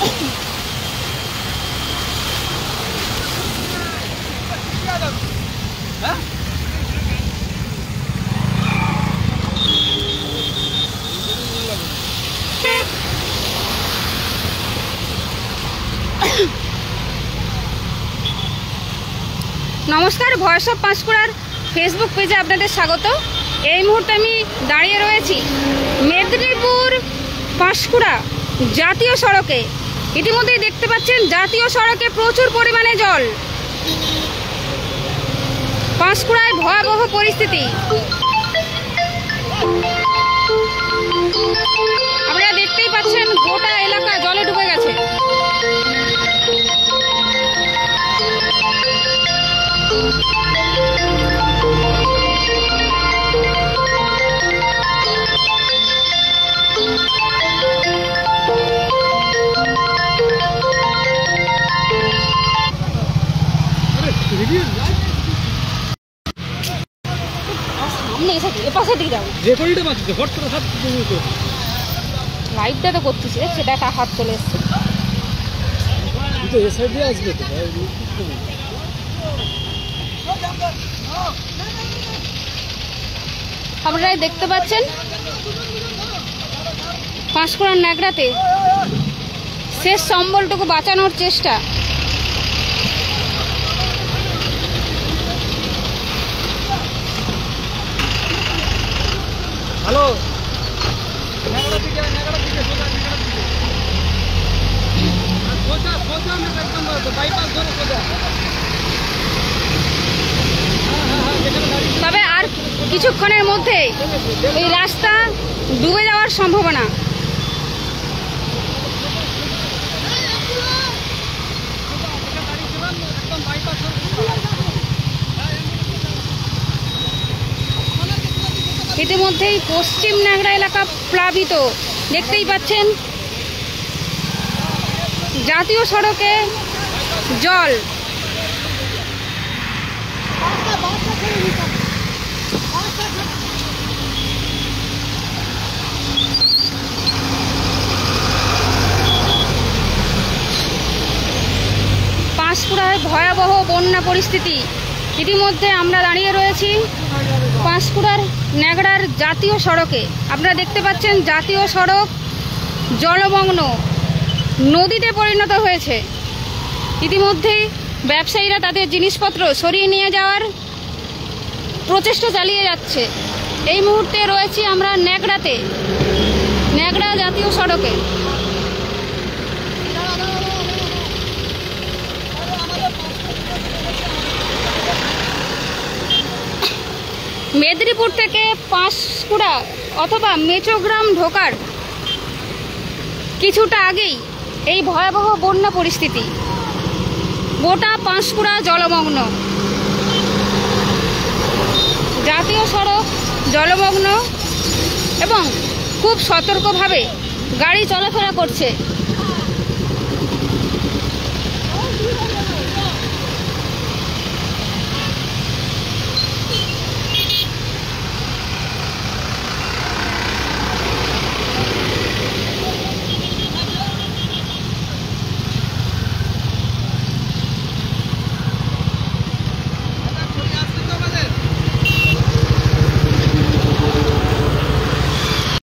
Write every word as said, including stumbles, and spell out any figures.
নমস্কার, voice of পাঁশকুড়ার Facebook পেজে আপনাদের স্বাগত। এই মুহূর্তে আমি দাঁড়িয়ে রয়েছি মেদিনীপুর পাঁশকুড়া জাতীয় সড়কে। ইতিমধ্যেই দেখতে পাচ্ছেন জাতীয় সড়কে প্রচুর পরিমাণে জল। পাঁশকুড়ায় ভয়াবহ পরিস্থিতি। আপনারা দেখতেই পাচ্ছেন গোটা এলাকা জলে ডুবে গেছে। লাইভটা তো করতেছে, সেটা একটা হাত চলে এসছে। আপনারা দেখতে পাচ্ছেন পাঁশকুড়ার ন্যাকড়াতে শেষ সম্বলটুকু বাঁচানোর চেষ্টা। হ্যালো, তবে আর কিছুক্ষণের মধ্যে এই রাস্তা ডুবে যাওয়ার সম্ভাবনা। ইতিমধ্যেই পশ্চিম ন্যাংরা এলাকা প্লাবিত। দেখতেই পাচ্ছেন জাতীয় সড়কে জল। পাঁশকুড়ায় ভয়াবহ বন্যা পরিস্থিতি। ইতিমধ্যে আমরা দাঁড়িয়ে রয়েছি পাঁশকুড়ার ন্যাংরার জাতীয় সড়কে। আপনারা দেখতে পাচ্ছেন জাতীয় সড়ক জলমগ্ন, নদীতে পরিণত হয়েছে। ইতিমধ্যেই ব্যবসায়ীরা তাদের জিনিসপত্র সরিয়ে নিয়ে যাওয়ার প্রচেষ্টা চালিয়ে যাচ্ছে। এই মুহূর্তে রয়েছি আমরা ন্যাংরাতে, ন্যাংরা জাতীয় সড়কে। মেদিনীপুর থেকে পাঁশকুড়া অথবা মেচোগ্রাম ঢোকার কিছুটা আগেই এই ভয়াবহ বন্যা পরিস্থিতি। গোটা পাঁশকুড়া জলমগ্ন, জাতীয় সড়ক জলমগ্ন এবং খুব সতর্কভাবে গাড়ি চলাফেরা করছে।